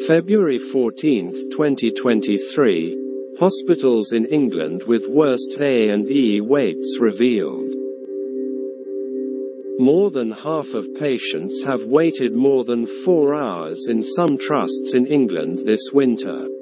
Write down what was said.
February 14, 2023, hospitals in England with worst A&E waits revealed. More than half of patients have waited more than 4 hours in some trusts in England this winter.